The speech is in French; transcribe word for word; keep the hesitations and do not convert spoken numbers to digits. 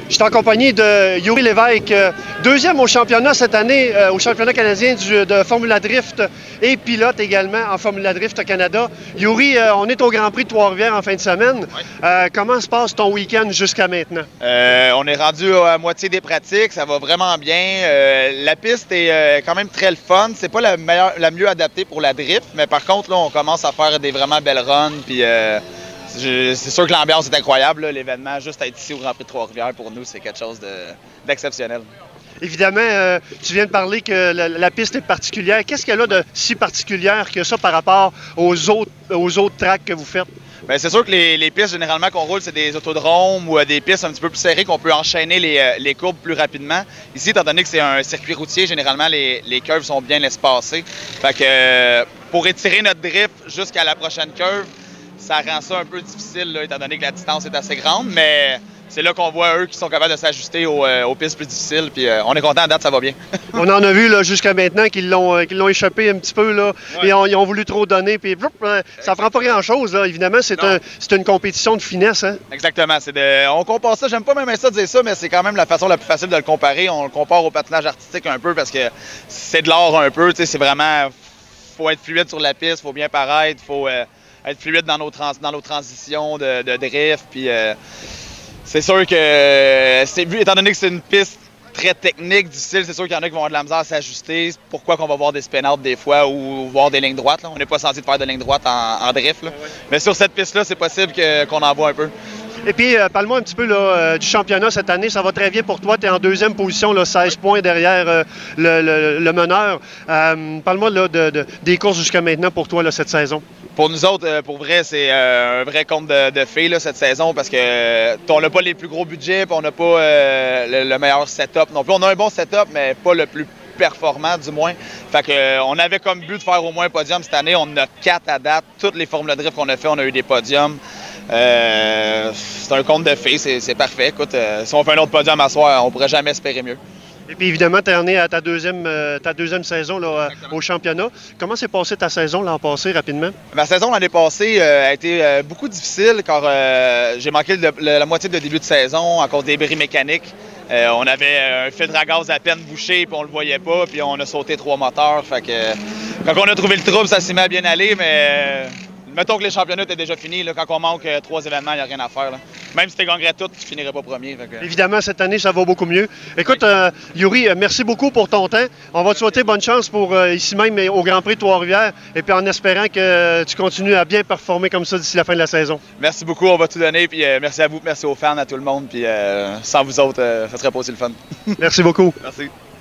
Je suis en compagnie de Yuri Lévesque, deuxième au championnat cette année, euh, au championnat canadien du, de Formula Drift et pilote également en Formula Drift Canada. Yuri, euh, on est au Grand Prix de Trois-Rivières en fin de semaine. Oui. Euh, comment se passe ton week-end jusqu'à maintenant? Euh, on est rendu à moitié des pratiques, ça va vraiment bien. Euh, la piste est euh, quand même très le fun. C'est pas la, meilleure, la mieux adaptée pour la drift, mais par contre, là, on commence à faire des vraiment belles runs. Puis, euh, c'est sûr que l'ambiance est incroyable. L'événement, juste être ici au Grand Prix de Trois-Rivières, pour nous, c'est quelque chose d'exceptionnel. Évidemment, euh, tu viens de parler que la, la piste est particulière. Qu'est-ce qu'elle a de si particulière que ça par rapport aux autres, aux autres tracks que vous faites? Bien, c'est sûr que les, les pistes, généralement, qu'on roule, c'est des autodromes ou euh, des pistes un petit peu plus serrées qu'on peut enchaîner les, euh, les courbes plus rapidement. Ici, étant donné que c'est un circuit routier, généralement, les, les curves sont bien espacées. Fait que euh, pour étirer notre drift jusqu'à la prochaine curve, ça rend ça un peu difficile, là, étant donné que la distance est assez grande, mais c'est là qu'on voit eux qui sont capables de s'ajuster aux, euh, aux pistes plus difficiles. Puis euh, on est content, à date, ça va bien. On en a vu jusqu'à maintenant qu'ils l'ont euh, qu'ils l'ont échappé un petit peu, là, ouais. Et on, ils ont voulu trop donner, puis euh, ça prend pas grand-chose, là. Évidemment, c'est un, une compétition de finesse. Hein? Exactement. De, on compare ça, j'aime pas même ça dire ça, mais c'est quand même la façon la plus facile de le comparer. On le compare au patinage artistique un peu parce que c'est de l'art un peu. C'est vraiment, faut être fluide sur la piste, faut bien paraître, faut euh, être fluide dans nos, trans, dans nos transitions de, de drift, puis euh, c'est sûr que, c'est, étant donné que c'est une piste très technique, difficile, c'est sûr qu'il y en a qui vont avoir de la misère à s'ajuster. C'est pourquoi qu'on va voir des spin-outs des fois ou voir des lignes droites. Là. On n'est pas censé faire de lignes droites en, en drift. Là. Ouais. Mais sur cette piste-là, c'est possible que, qu'on en voit un peu. Et puis, euh, parle-moi un petit peu là, euh, du championnat cette année. Ça va très bien pour toi. Tu es en deuxième position, là, seize points derrière euh, le, le, le meneur. Euh, parle-moi là, de, de, des courses jusqu'à maintenant pour toi là, cette saison. Pour nous autres, pour vrai, c'est euh, un vrai conte de, de fées là, cette saison parce que euh, on n'a pas les plus gros budgets, on n'a pas euh, le, le meilleur setup non plus. On a un bon setup, mais pas le plus performant du moins. Fait que euh, on avait comme but de faire au moins un podium cette année. On en a quatre à date. Toutes les formules de drift qu'on a fait, on a eu des podiums. Euh, c'est un conte de fées, c'est parfait. Écoute, euh, si on fait un autre podium à soir, on pourrait jamais espérer mieux. Et puis évidemment, tu es en es à ta deuxième, euh, ta deuxième saison là, au championnat. Comment s'est passée ta saison l'an passé rapidement? Ma saison l'année passée euh, a été euh, beaucoup difficile car euh, j'ai manqué le, le, la moitié de début de saison à cause des bris mécaniques. Euh, on avait un filtre à gaz à peine bouché puis on le voyait pas puis on a sauté trois moteurs. Fait que, euh, quand on a trouvé le trouble, ça s'est mis à bien aller, mais euh, mettons que les championnats étaient déjà finis. Là, quand on manque euh, trois événements, il n'y a rien à faire. Là. Même si tu gagnerais tout, tu finirais pas premier. Fait que... Évidemment, cette année, ça va beaucoup mieux. Écoute, euh, Yuri, merci beaucoup pour ton temps. On va te souhaiter bonne chance pour euh, ici même au Grand Prix de Trois-Rivières et puis en espérant que tu continues à bien performer comme ça d'ici la fin de la saison. Merci beaucoup, on va tout donner. Puis euh, merci à vous, merci aux fans, à tout le monde. Puis euh, sans vous autres, euh, ça serait pas aussi le fun. Merci beaucoup. Merci.